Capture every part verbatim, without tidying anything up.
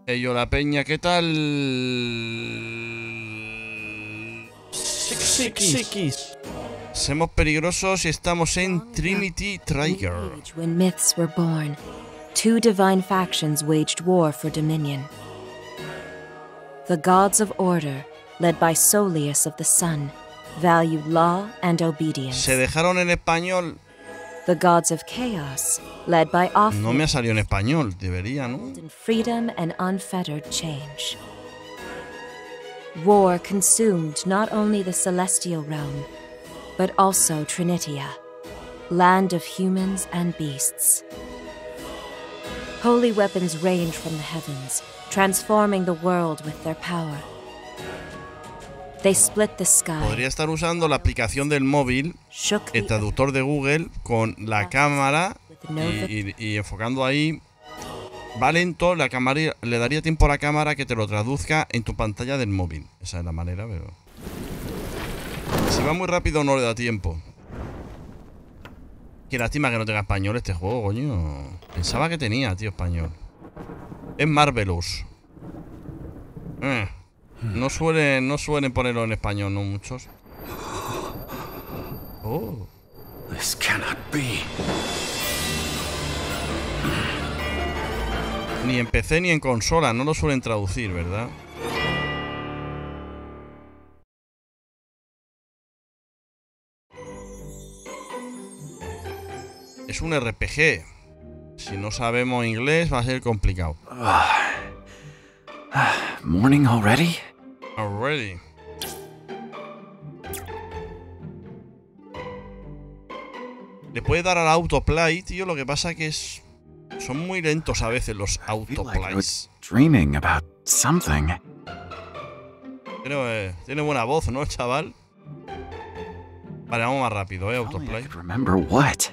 Ello, la peña, ¿qué tal? Chiquis. Somos peligrosos y estamos en Trinity Trigger. When myths were born, two divine factions waged war for dominion. The gods of order, led by Soleus of the Sun, valued law and obedience. Se dejaron en español. The gods of chaos, led by Ophir, No me ha salido en español, debería, ¿no? in freedom and unfettered change. War consumed not only the celestial realm, but also Trinitia, land of humans and beasts. Holy weapons rained from the heavens, transforming the world with their power. They split the sky, Podría estar usando la aplicación del móvil, shook the el traductor de Google, con la cámara with no y, y- y enfocando ahí. Va lento, la cámara le daría tiempo a la cámara que te lo traduzca en tu pantalla del móvil. Esa es la manera, pero... Si va muy rápido no le da tiempo. Qué lástima que no tenga español este juego, coño. Pensaba que tenía, tío, español. Es Marvelous. Eh, no suelen, no suelen ponerlo en español, no muchos. Oh. This cannot be. Ni en P C ni en consola, no lo suelen traducir, ¿verdad? Es un R P G. Si no sabemos inglés va a ser complicado. Morning already? Already. Le puede dar al autoplay, tío, lo que pasa que es... Son muy lentos a veces los I feel like I autoplays. was dreaming about something. Pero eh, tiene buena voz, ¿no, chaval? Vale, vamos más rápido, ¿eh? If only I Autoplay. could remember what.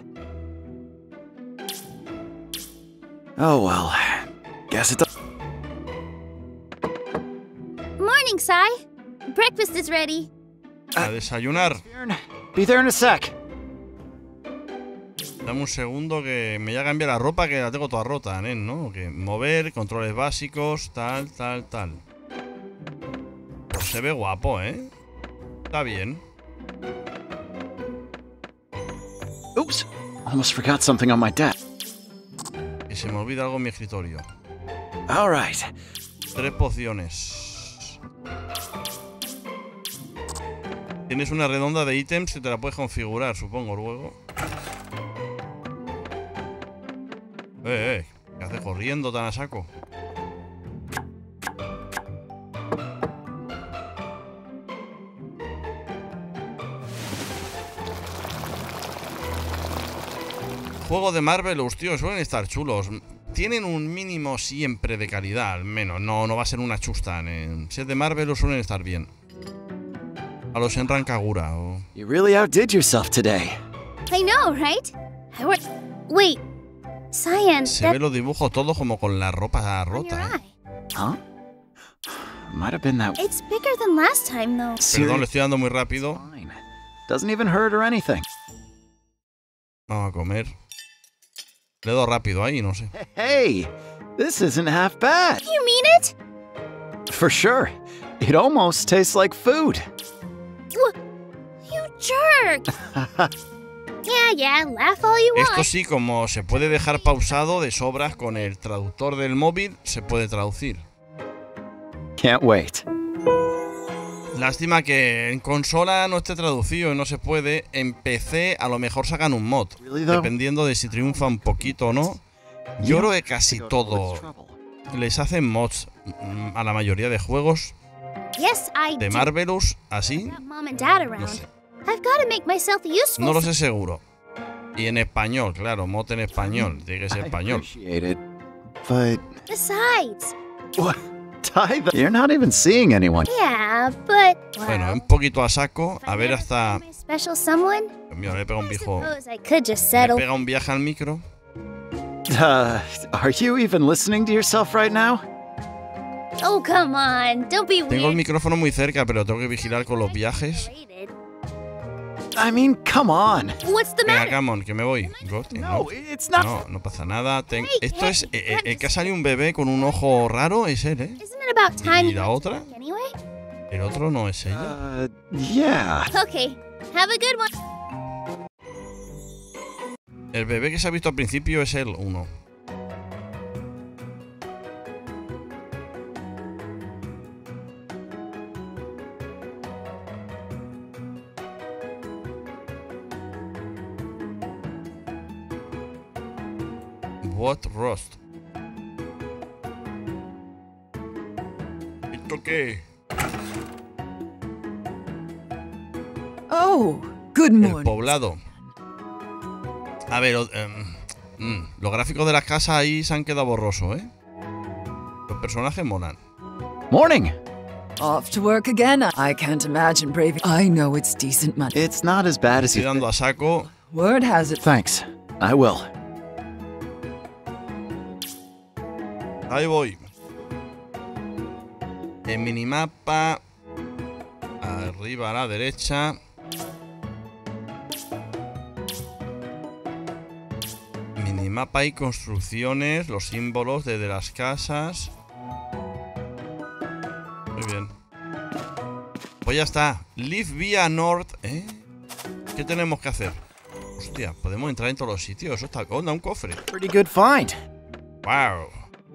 Oh well. Guess it does. Morning, Sai. Breakfast is ready. A desayunar. Be there in a sec. Dame un segundo que me ya cambié la ropa, que la tengo toda rota, nen, ¿no? Que mover, controles básicos, tal, tal, tal. Pues se ve guapo, ¿eh? Está bien. Oops. Almost forgot something on my desk. Y se me olvida algo en mi escritorio. All right. Tres pociones. Tienes una redonda de ítems que te la puedes configurar, supongo, luego. Eh, eh, ¿qué haces corriendo tan a saco? Juegos de Marvelous, tío, suelen estar chulos. Tienen un mínimo siempre de calidad, al menos. No, no va a ser una chusta. En si es de Marvelous suelen estar bien. A los en Rancagura o... You really outdid yourself today. I know, right? I work. Wait, Cyan. Se That ve los dibujos todos como con la ropa on your rota, ¿eh? eye. Huh? Might have been that. It's bigger than last time, though. Perdón, le estoy dando muy rápido. Fine. Doesn't even hurt or anything. Vamos a comer. Le doy rápido ahí, no sé. Hey, this isn't half bad. You mean it? For sure. It almost tastes like food. Wh- You jerk! Yeah, yeah, laugh all you Esto want. sí, como se puede dejar pausado de sobras con el traductor del móvil, se puede traducir. Can't wait. Lástima que en consola no esté traducido y no se puede. En P C a lo mejor sacan un mod, Really though? dependiendo de si triunfa un poquito o no. Yo creo que casi todo les hacen mods mm, a la mayoría de juegos Yes, I de do. Marvelous, así. Have Mom and Dad around. No sé. I've got to make myself useful. No lo sé seguro. Y en español, claro, mod en español. Tiene que ser I español. appreciate it, but Besides, what? Ty, th- you're not even seeing anyone. yeah, but well, Bueno, un poquito a saco. if I A ver never hasta... find my special someone, Dios mío, le pega un I viejo... suppose I could just Le settle. pega un viaje al micro. Uh, are you even listening to yourself right now? Oh, come on, don't be Tengo el weird. micrófono muy cerca, pero tengo que vigilar con los viajes. I mean, come on. What's the Venga, matter? come on, que me voy. Got it, No, ¿no? it's not. No, no pasa nada. Ten- Hey, Esto hey, es... eh, eh, what? el que ha salido un bebé con un ojo raro es él, ¿eh? Isn't it about time ¿Y you la otra? anyway? El otro no es ella. Uh, yeah. Okay. Have a good one. El bebé que se ha visto al principio es el uno. What Rost. ¿Esto qué? Oh, good El morning. poblado. A ver, o- em, mm, los gráficos de las casas ahí se han quedado borrosos, ¿eh? Los personajes molan. Morning. Off to work again. I can't imagine braving. I know it's decent money. It's not as bad as Estoy you dando a saco. Word has it. Thanks. I will. Ahí voy. El minimapa. Arriba a la derecha. Minimapa y construcciones. Los símbolos desde las casas. Muy bien. Pues ya está. Live via North. ¿Eh? ¿Qué tenemos que hacer? Hostia, podemos entrar en todos los sitios. Eso está... Onda, un cofre. Pretty good find. Wow.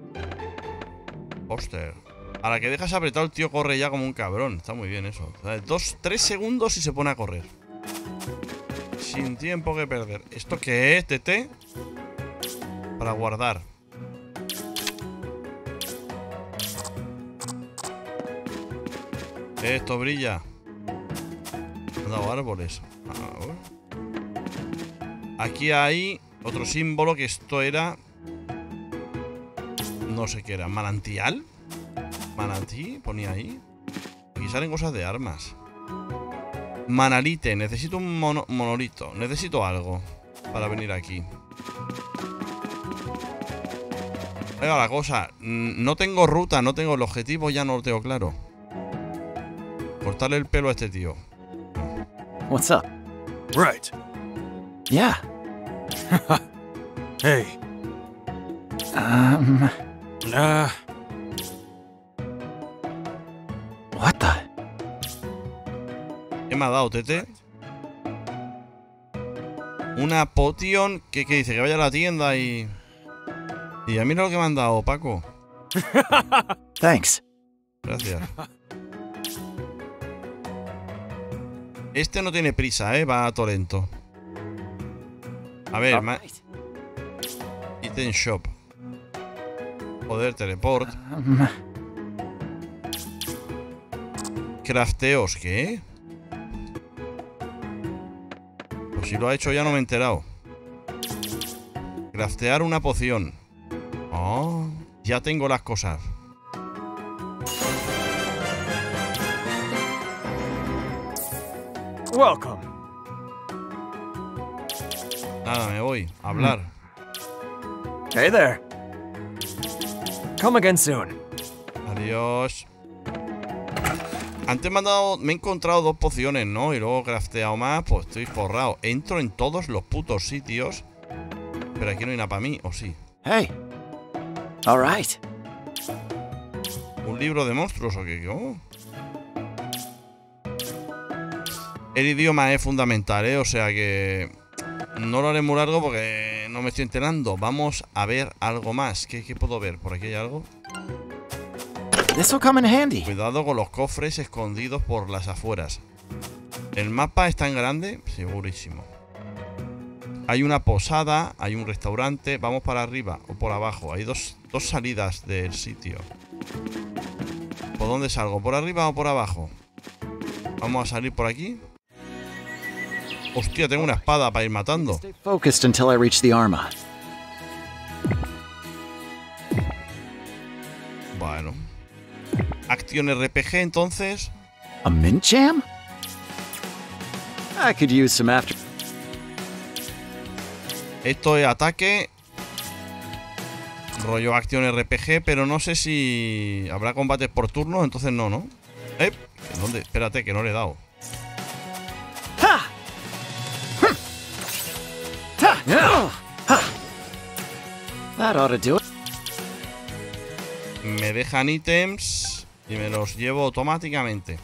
Póster. A la que dejas apretado el tío corre ya como un cabrón. Está muy bien eso. O sea, dos, tres segundos y se pone a correr. Sin tiempo que perder. ¿Esto qué es, T T? Para guardar. Esto brilla. Me han dado árboles. Aquí hay otro símbolo que esto era... No sé qué era. ¿Manantial? ¿Manantí? Ponía ahí. Aquí salen cosas de armas. Manalite. Necesito un mono monolito. Necesito algo para venir aquí. Venga, la cosa. No tengo ruta, no tengo el objetivo, ya no lo tengo claro. Cortarle el pelo a este tío. What's up? Right. Yeah. Hey. Um, Uh, what the? ¿Qué me ha dado, Tete? Una potion. ¿Qué, qué dice? Que vaya a la tienda y... Y a mí lo que me han dado, Paco. Thanks. Gracias. Este no tiene prisa, ¿eh? Va a todo lento. A ver, ma- Alright. Item Shop. Joder, teleport. Um, Crafteos, ¿qué? Pues si lo ha hecho ya no me he enterado. Craftear una poción. Oh, ya tengo las cosas. welcome. Nada, me voy a hablar. Hey there. Come again soon. Adiós. Antes me han dado, me he encontrado dos pociones, ¿no? Y luego he crafteado más, pues estoy forrado. Entro en todos los putos sitios. Pero aquí no hay nada para mí, ¿o sí? hey. All right. ¿Un libro de monstruos o qué? ¿Cómo? El idioma es fundamental, ¿eh? O sea que... No lo haré muy largo porque no me estoy enterando. Vamos a ver algo más. ¿Qué, qué puedo ver? ¿Por aquí hay algo? This will come in handy. Cuidado con los cofres escondidos por las afueras. ¿El mapa es tan grande? Segurísimo. Hay una posada, hay un restaurante. Vamos para arriba o por abajo. Hay dos, dos salidas del sitio. ¿Por dónde salgo? ¿Por arriba o por abajo? Vamos a salir por aquí. Hostia, tengo una espada para ir matando. Stay focused until I reach the Arma. Bueno. Acción R P G entonces. A mint jam? I could use some after. Esto es ataque. Rollo acción R P G, pero no sé si habrá combates por turno, entonces no, ¿no? Eh, ¿dónde? Espérate, que no le he dado. Ha! That ought to do it. Me dejan ítems y me los llevo automáticamente.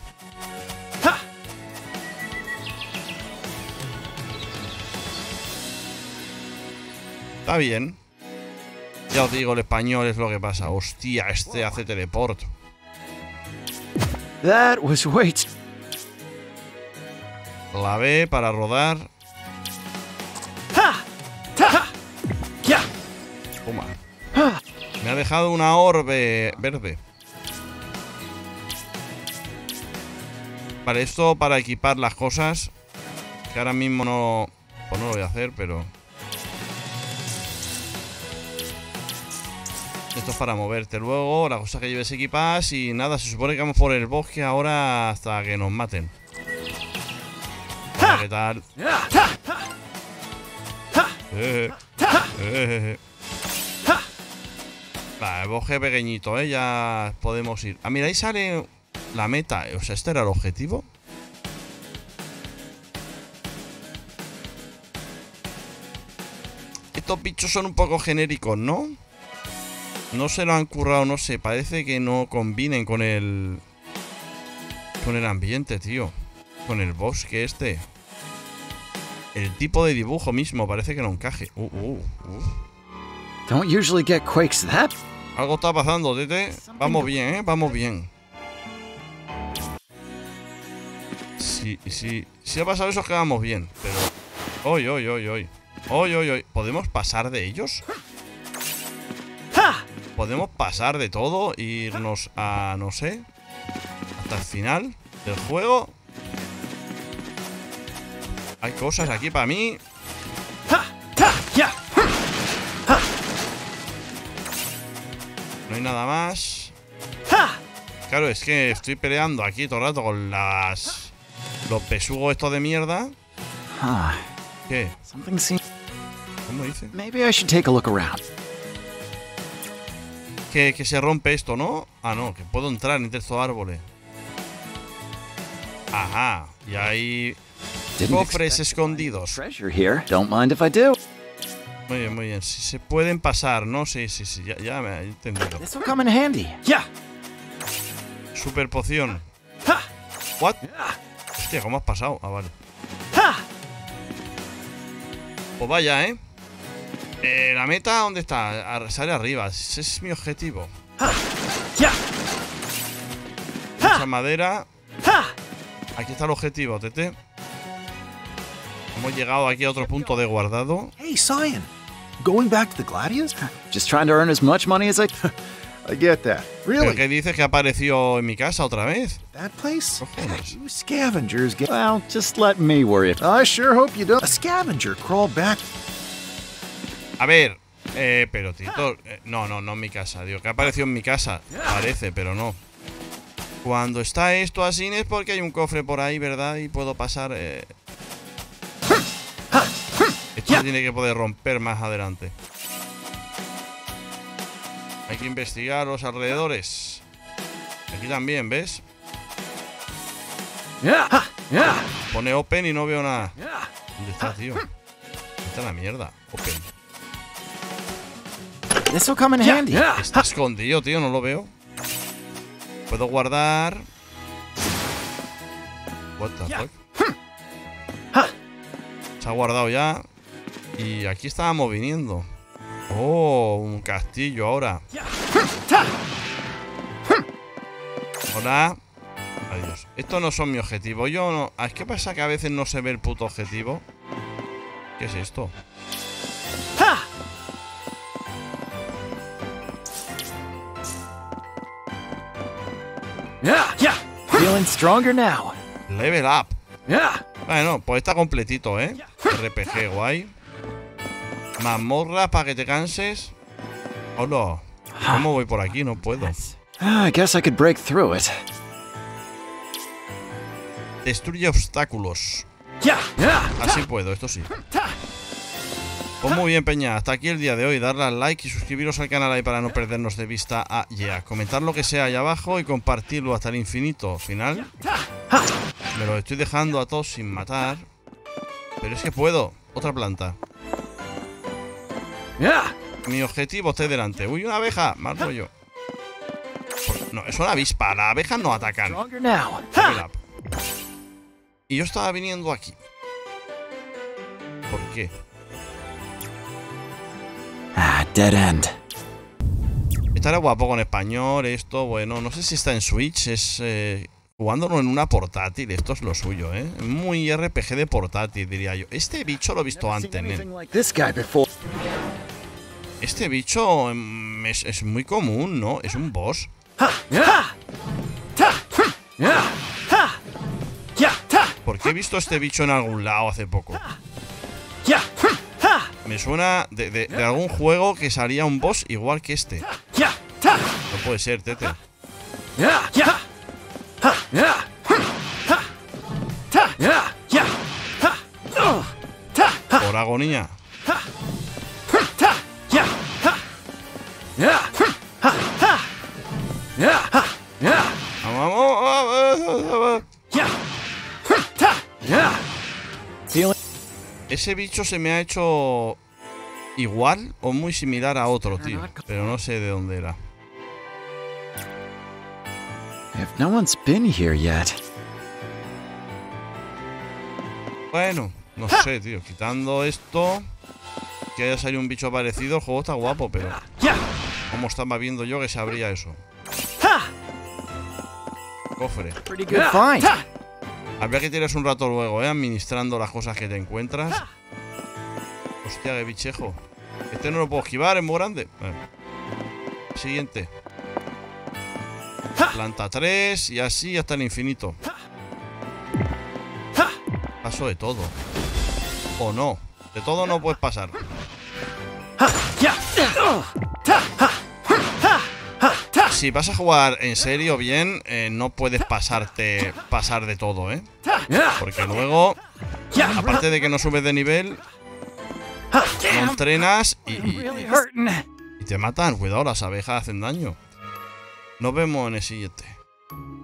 Está bien. Ya os digo, el español es lo que pasa. Hostia, este hace teleport. That was way too... La B para rodar. Toma. Me ha dejado una orbe verde. Vale, esto para equipar las cosas. Que ahora mismo no... Pues no lo voy a hacer, pero... Esto es para moverte luego, las cosas que lleves equipadas. Y nada, se supone que vamos por el bosque ahora hasta que nos maten. Hola, ¿qué tal? Eh, eh. Vale, el bosque pequeñito, ¿eh? Ya podemos ir. Ah, mira, ahí sale la meta. O sea, ¿este era el objetivo? Estos bichos son un poco genéricos, ¿no? No se lo han currado, no sé. Parece que no combinen con el... Con el ambiente, tío. Con el bosque este. El tipo de dibujo mismo parece que no encaje. Uh, uh, uh. Don't usually get quakes that. Algo está pasando, Tete. Vamos bien, ¿eh? Vamos bien. Sí, sí. Si ha pasado eso es que vamos bien. Pero... Hoy, hoy, hoy, hoy. Hoy, hoy, hoy. ¿Podemos pasar de ellos? Podemos pasar de todo e irnos a, no sé, hasta el final del juego. Hay cosas aquí para mí. No hay nada más. Claro, es que estoy peleando aquí todo el rato con las... Los besugos estos de mierda. ¿Qué? Something seems... ¿Cómo dice? Maybe I should take a look around. Que, que se rompe esto, ¿no? Ah, no, que puedo entrar entre estos árboles. Ajá. Y hay cofres escondidos. Treasure here. Don't mind if I do. Muy bien, muy bien. Si se pueden pasar, ¿no? Sí, sí, sí. Ya, ya me he entendido. This will come in handy. Yeah. Super poción. What? Hostia, ¿cómo has pasado? Ah, vale. Pues vaya, ¿eh? Eh, la meta, ¿dónde está? Ar- sale arriba. Ese es mi objetivo. Mucha madera. Aquí está el objetivo, Tete. Hemos llegado aquí a otro punto de guardado. Hey, Cyan. Going back to the Gladius? Just trying to earn as much money as I... I get that. ¿Pero Really? qué dices que apareció en mi casa otra vez? That place? Cojones. You scavengers get... Well, just let me worry it. I sure hope you don't. A scavenger crawled back... A ver, eh, pero Tito, eh, no, no, no en mi casa. Digo, que apareció en mi casa. Parece, pero no. Cuando está esto así es porque hay un cofre por ahí, ¿verdad? Y puedo pasar... Eh... Esto se tiene que poder romper más adelante. Hay que investigar los alrededores. Aquí también, ¿ves? Pone open y no veo nada. ¿Dónde está, tío? ¿Dónde está la mierda? Open. This will come in handy. Está escondido, tío, no lo veo. Puedo guardar. What the fuck? Se ha guardado ya. Y aquí estábamos viniendo. Oh, un castillo ahora. Hola. Adiós. Estos no son mi objetivo. Yo no... ¿Es que pasa que a veces no se ve el puto objetivo? ¿Qué es esto? Feeling stronger now. Level up. Bueno, pues está completito, ¿eh? R P G guay. Mazmorra para que te canses. Hola. ¿Cómo voy por aquí? No puedo. I guess I could break through it. Destruye obstáculos. Así puedo, esto sí. Pues muy bien, peña. Hasta aquí el día de hoy. Darle al like y suscribiros al canal ahí para no perdernos de vista a Yeah. Comentar lo que sea ahí abajo y compartirlo hasta el infinito. Final. Me lo estoy dejando a todos sin matar. Pero es que puedo. Otra planta. Mi objetivo está delante. Uy, una abeja. Mal rollo. No, es una avispa. Las abejas no atacan. Stronger now. Level up. Y yo estaba viniendo aquí. ¿Por qué? Ah, dead end. Estará guapo con español, esto, bueno, no sé si está en Switch, es eh, jugándolo en una portátil, esto es lo suyo, ¿eh? Muy R P G de portátil, diría yo. Este bicho lo he visto antes, ¿eh? This guy before. Este bicho mm, es, es muy común, ¿no? Es un boss. Porque he visto este bicho en algún lado hace poco. Me suena de, de, de algún juego que salía un boss igual que este. No puede ser, Tete. Por agonía. Vamos, vamos, vamos. Ese bicho se me ha hecho igual o muy similar a otro, tío. Pero no sé de dónde era. If no one's been here yet. Bueno, no sé, tío. Quitando esto, que haya salido un bicho parecido, el juego está guapo, pero ¿cómo estaba viendo yo que se abría eso? Cofre. Pretty good find. Habría que tiras un rato luego, ¿eh? Administrando las cosas que te encuentras. Hostia, qué bichejo. Este no lo puedo esquivar, es muy grande. Bueno. Siguiente. Planta tres y así hasta el infinito. Paso de todo. O no. De todo no puedes pasar. Si vas a jugar en serio bien, eh, no puedes pasarte pasar de todo, ¿eh? Porque luego, aparte de que no subes de nivel, no entrenas y, y, y te matan. Cuidado, las abejas hacen daño. Nos vemos en el siguiente.